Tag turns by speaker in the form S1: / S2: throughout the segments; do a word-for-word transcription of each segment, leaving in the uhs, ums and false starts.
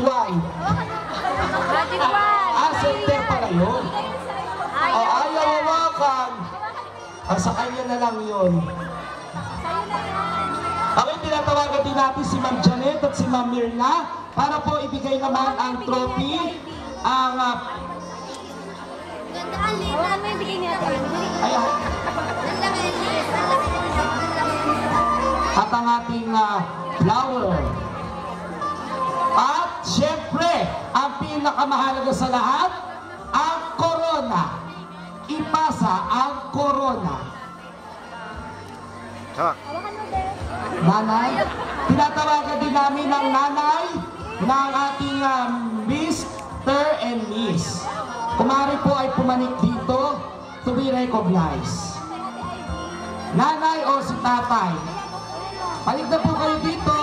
S1: wand.
S2: Magic wand.
S1: Ah, center pala yun. O, ayaw hawakan. Ah, sa kanya na lang yun. Okay, tinatawagan din natin si Ma'am Janet at si Ma'am Mirna para po ibigay naman ang trophy, ang uh,
S2: Hawakan mo yung bigay niya.
S1: ayan, at ang ating uh, flower. At syempre, ang pinakamahalaga sa lahat, ang corona. Ipasa ang corona.
S2: Hawakan mo din.
S1: Nanay, tinatawagan din namin ang nanay ng ating uh, Mister and Miss. Kumari po ay pumanik dito to be recognized. Nanay o si tatay? Balik na po kayo dito.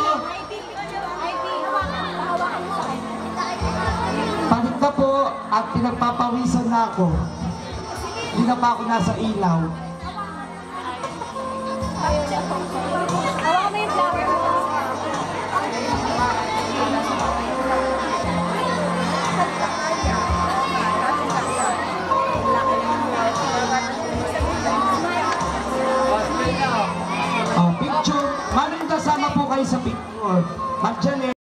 S1: Balik na po at pinagpapawisan na ako. Hindi na pa ako nasa ilaw.
S2: Hawakan mo yung flower mo.
S1: Oh, picture. Maraming kasama po kayo sa picture. Ma'am Janet.